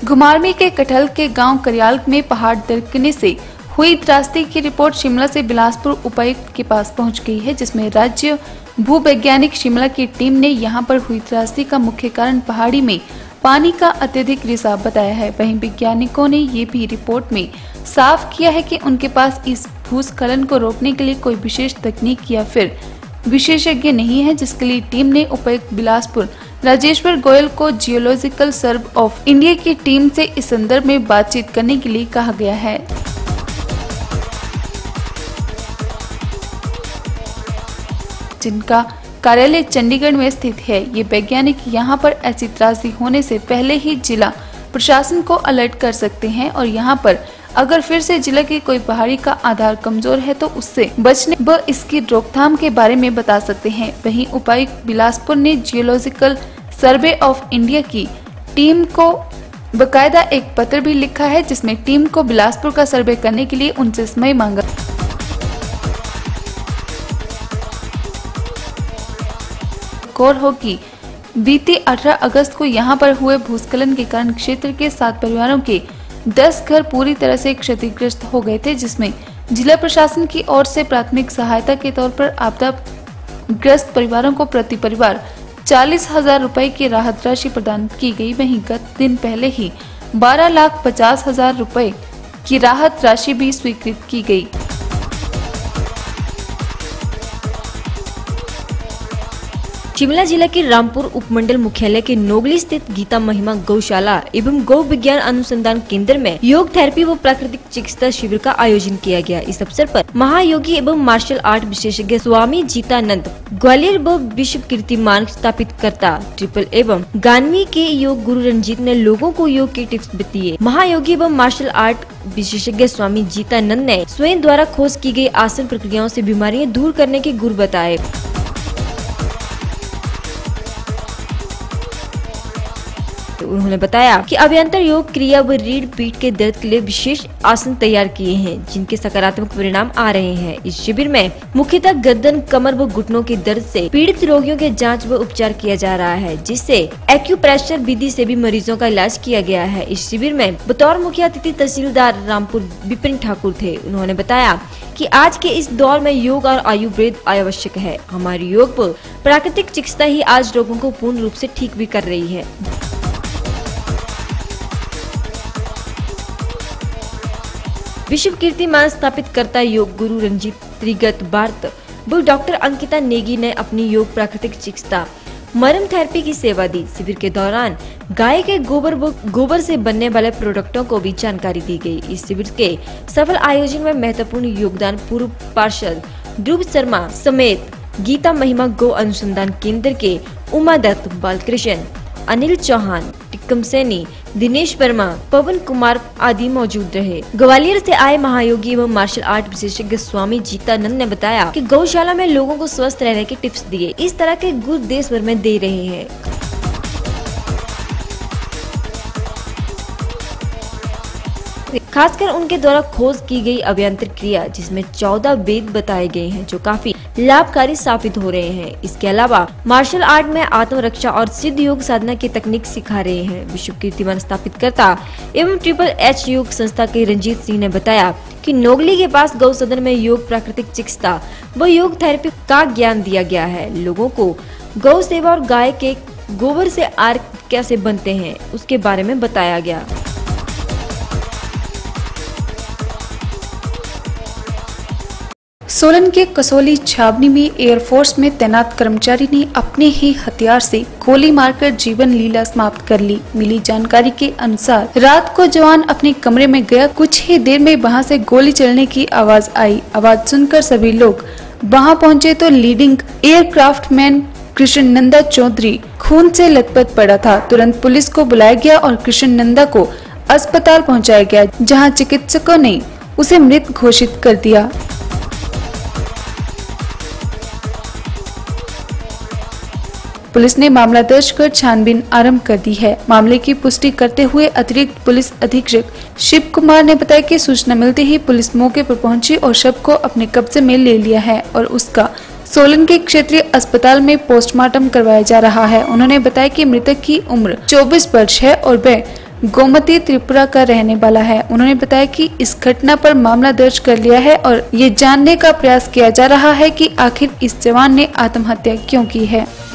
घुमारवी के कटहल के गांव करियाल में पहाड़ दरकने से हुई त्रासदी की रिपोर्ट शिमला से बिलासपुर उपायुक्त के पास पहुंच गई है, जिसमें राज्य भूवैज्ञानिक शिमला की टीम ने यहां पर हुई त्रासदी का मुख्य कारण पहाड़ी में पानी का अत्यधिक रिसाव बताया है। वहीं वैज्ञानिकों ने ये भी रिपोर्ट में साफ किया है कि उनके पास इस भूस्खलन को रोकने के लिए कोई विशेष तकनीक या फिर विशेषज्ञ नहीं है, जिसके लिए टीम ने उपायुक्त बिलासपुर राजेश्वर गोयल को जियोलॉजिकल सर्वे ऑफ इंडिया की टीम से इस संदर्भ में बातचीत करने के लिए कहा गया है। जिनका कार्यालय चंडीगढ़ में स्थित है। ये वैज्ञानिक यहाँ पर ऐसी त्रासदी होने से पहले ही जिला प्रशासन को अलर्ट कर सकते हैं और यहाँ पर अगर फिर से जिला की कोई पहाड़ी का आधार कमजोर है तो उससे बचने व इसकी रोकथाम के बारे में बता सकते हैं। वहीं उपायुक्त बिलासपुर ने जियोलॉजिकल सर्वे ऑफ इंडिया की टीम को बकायदा एक पत्र भी लिखा है, जिसमें टीम को बिलासपुर का सर्वे करने के लिए उनसे समय मांगा। गौर हो कि बीती 18 अगस्त को यहां पर हुए भूस्खलन के कारण क्षेत्र के 7 परिवारों के 10 घर पूरी तरह से क्षतिग्रस्त हो गए थे, जिसमें जिला प्रशासन की ओर से प्राथमिक सहायता के तौर पर आपदा ग्रस्त परिवारों को प्रति परिवार 40,000 रुपए की राहत राशि प्रदान की गई। वहीं गत दिन पहले ही 12,50,000 रुपए की राहत राशि भी स्वीकृत की गई। शिमला जिला के रामपुर उपमंडल मुख्यालय के नोगली स्थित गीता महिमा गौशाला एवं गौ विज्ञान अनुसंधान केंद्र में योग थेरेपी व प्राकृतिक चिकित्सा शिविर का आयोजन किया गया। इस अवसर पर महायोगी एवं मार्शल आर्ट विशेषज्ञ स्वामी जीतानंद ग्वालियर व विश्व कीर्तिमान स्थापित करता ट्रिपल एवं गानवी के योग गुरु रंजीत ने लोगों को योग के टिप्स दिए। महायोगी एवं मार्शल आर्ट विशेषज्ञ स्वामी जीतानंद ने स्वयं द्वारा खोज की गई आसन प्रक्रियाओं से बीमारियां दूर करने के गुर बताए। उन्होंने बताया कि अभ्यंतर योग क्रिया व रीढ़ पीठ के दर्द के लिए विशेष आसन तैयार किए हैं, जिनके सकारात्मक परिणाम आ रहे हैं। इस शिविर में मुख्यतः गर्दन, कमर व घुटनों के दर्द से पीड़ित रोगियों के जांच व उपचार किया जा रहा है, जिससे एक्यूप्रेशर विधि से भी मरीजों का इलाज किया गया है। इस शिविर में बतौर मुख्य अतिथि तहसीलदार रामपुर विपिन ठाकुर थे। उन्होंने बताया कि आज के इस दौर में योग और आयुर्वेद आवश्यक है। हमारी योग व प्राकृतिक चिकित्सा ही आज रोगों को पूर्ण रूप से ठीक भी कर रही है। विश्व कीर्तिमान स्थापित करता योग गुरु रंजीत त्रिगत भारत व डॉक्टर अंकिता नेगी ने अपनी योग प्राकृतिक चिकित्सा मरम थेरेपी की सेवा दी। शिविर के दौरान गाय के गोबर व गोबर से बनने वाले प्रोडक्टों को भी जानकारी दी गई। इस शिविर के सफल आयोजन में महत्वपूर्ण योगदान पूर्व पार्षद ध्रुव शर्मा समेत गीता महिमा गौ अनुसंधान केंद्र के उमादत्त बालकृष्ण, अनिल चौहान, टिक्कम सैनी, दिनेश वर्मा, पवन कुमार आदि मौजूद रहे। ग्वालियर से आए महायोगी एवं मार्शल आर्ट विशेषज्ञ स्वामी जीतानंद ने बताया कि गौशाला में लोगों को स्वस्थ रहने के टिप्स दिए। इस तरह के गुर देश भर में दे रहे हैं। खासकर उनके द्वारा खोज की गई अभ्यंतर क्रिया, जिसमें 14 वेद बताए गए हैं, जो काफी लाभकारी साबित हो रहे हैं। इसके अलावा मार्शल आर्ट में आत्मरक्षा और सिद्ध योग साधना की तकनीक सिखा रहे हैं। विश्व कीर्तिमान स्थापित करता एवं ट्रिपल एच योग संस्था के रंजीत सिंह ने बताया कि नोगली के पास गौ सदन में योग प्राकृतिक चिकित्सा व योग थेरेपी का ज्ञान दिया गया है। लोगों को गौ सेवा और गाय के गोबर से आर्क कैसे बनते हैं उसके बारे में बताया गया। सोलन के कसौली छावनी में एयरफोर्स में तैनात कर्मचारी ने अपने ही हथियार से गोली मारकर जीवन लीला समाप्त कर ली। मिली जानकारी के अनुसार रात को जवान अपने कमरे में गया, कुछ ही देर में वहां से गोली चलने की आवाज आई। आवाज सुनकर सभी लोग वहां पहुंचे तो लीडिंग एयरक्राफ्टमैन कृष्ण नंदा चौधरी खून से लथपथ पड़ा था। तुरंत पुलिस को बुलाया गया और कृष्ण नंदा को अस्पताल पहुँचाया गया, जहाँ चिकित्सकों ने उसे मृत घोषित कर दिया। पुलिस ने मामला दर्ज कर छानबीन आरंभ कर दी है। मामले की पुष्टि करते हुए अतिरिक्त पुलिस अधीक्षक शिव कुमार ने बताया कि सूचना मिलते ही पुलिस मौके पर पहुंची और शव को अपने कब्जे में ले लिया है और उसका सोलन के क्षेत्रीय अस्पताल में पोस्टमार्टम करवाया जा रहा है। उन्होंने बताया कि मृतक की उम्र 24 वर्ष है और वह गोमती त्रिपुरा का रहने वाला है। उन्होंने बताया कि इस घटना पर मामला दर्ज कर लिया है और ये जानने का प्रयास किया जा रहा है कि आखिर इस जवान ने आत्महत्या क्यों की है।